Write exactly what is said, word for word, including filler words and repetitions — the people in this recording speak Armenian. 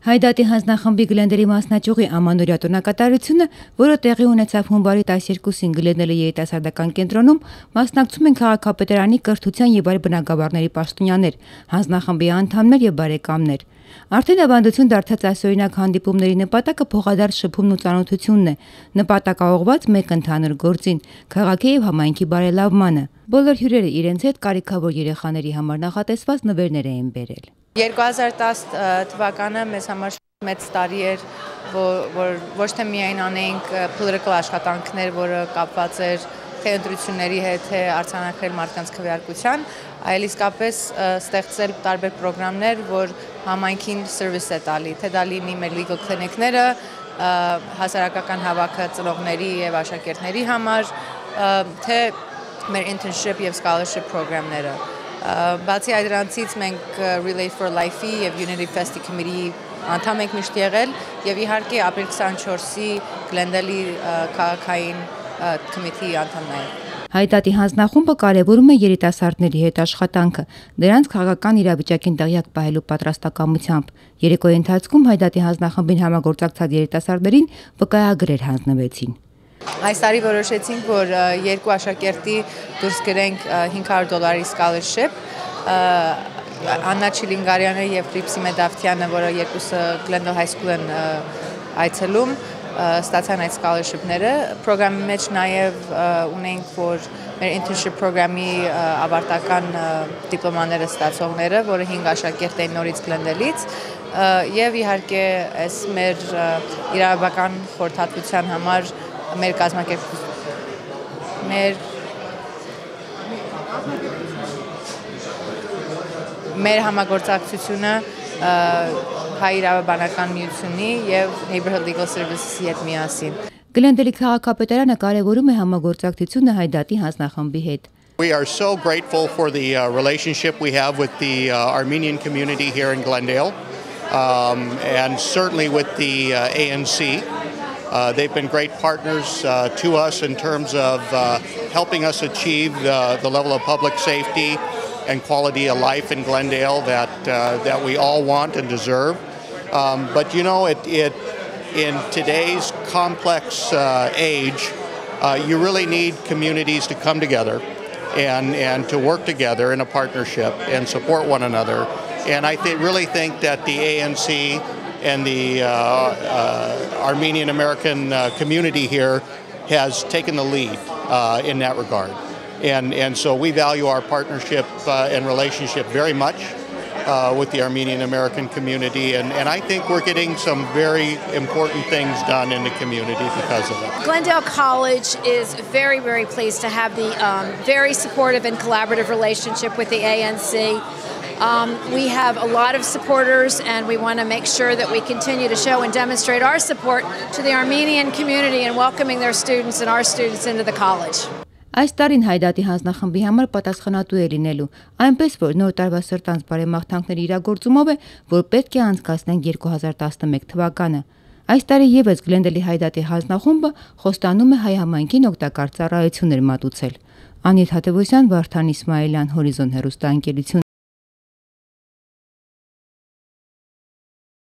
Հայդատի հանձնախմբի Գլենդերի մասնաճյուղի ամանորյա տոնակատարությունը, որը տեղի ունեցավ հունվարի տասներկուսին Գլենդերի երիտասարդական կենտրոնում, մասնակցում են քաղաքապետարանի կրթության եւ այլ բնագավառների պաշտոնյաներ, հանձնախմբի անդամներ եւ բարեկամներ։ Արդեն ավանդություն դարձած այսօրինակ հանդիպումների նպատակը փոխադարձ շփումն ու ծանոթությունն է, նպատակաուղղված մեկ ընդհանուր գործին՝ քաղաքի եւ համայնքի բարելավմանը։ Բոլոր հյուրերը իրենց հետ կարիքավոր երեխաների համար նախատեսված նվերներ էին բերել։ երկու հազար տասը թվականը մեզ համար մեծ տարի էր, որ ոչ թե միայն անեինք political աշխատանքներ, որը կապված էր թե ընտրությունների հետ, թե արձանագրել մարդկանց քվեարկության, այլ իսկապես ստեղծել տարբեր պրոգրամներ, որ համայնքին service է տալի, թե դա լինի մեր legal clinic-ները, հասարակական հավաքը ծնողների եւ աշակերտների համար, թե մեր internship եւ scholarship պրոգրամները։ Բացի այդ դրանցից մենք Relate for Life-ի եւ Unity Fest-ի committee անդամ ենք միշտ եղել եւ իհարկե ապրիլ քսանչորսի Գլենդելի քաղաքային committee անդամն է։ Հայդատի հանձնախումբը կարևորում է երիտասարդների հետ աշխատանքը, դրանց քաղաքական իրավիճակին տեղյակ պահելու պատրաստակամությամբ։ Երեկոյի ընթացքում Հայդատի հանձնախմբին համագործակցած երիտասարդներին վկայագրեր հանձնվեցին։ Այս տարի որոշեցինք, որ երկու աշակերտի դուրս գրենք հինգ հարյուր դոլարի scholarship, Աննա Չիլինգարյանը եւ Տրիպսի Մեդավթյանը, որը երկուսը Glendale High School են այցելում, ստացան այդ scholarship-ները։ Պրոգրամի մեջ նաև ունենք, որ մեր internship պրոգրամի ավարտական դիպլոմաները ստացողները, որը հինգ աշակերտ են նորից Glendale-ից, եւ իհարկե այս մեր իրավաբանական խորհրդատվության համար մեր կազմակերպ մեր մեր համագործակցությունը հայ իրավաբանական միությունի եւ Neighborhood Legal Services-ի հետ միասին։ Գլենդելի քաղաքապետարանը կարևորում է համագործակցությունը Հայդատի հանձնախմբի հետ։ We are so grateful for the uh, relationship we have with the uh, Armenian community here in Glendale, um, and certainly with the uh, A N C. Uh, they've been great partners uh, to us in terms of uh, helping us achieve the, the level of public safety and quality of life in Glendale that uh, that we all want and deserve. Um, but you know, it, it in today's complex uh, age, uh, you really need communities to come together and and to work together in a partnership and support one another. And I th- really think that the A N C and the uh, uh, Armenian American uh, community here has taken the lead uh, in that regard. And, and so we value our partnership uh, and relationship very much uh, with the Armenian American community. And, and I think we're getting some very important things done in the community because of it. Glendale College is very, very pleased to have the um, very supportive and collaborative relationship with the A N C. Um, we have a lot of supporters, and we want to make sure that we continue to show and demonstrate our support to the Armenian community in welcoming their students and our students into the college. Այս տարին Հայդատի հանձնախմբի համար պատասխանատու է լինելու, այնպես որ նոր տարվա սրտանց բարեմաղթանքների իրագործումով է, որ պետք է անցկացնենք երկու հազար տասնմեկ թվականը։ Այս տարի եւս Գլենդելի Հայդատի հանձնախումբը խոստանում է հայ համայնքին օգտակար ծառայություններ մատուցել։ Անիտ Հատևոսյան, Վարդան Իսմայելյան, Հորիզոն հեռուստաընկերություն։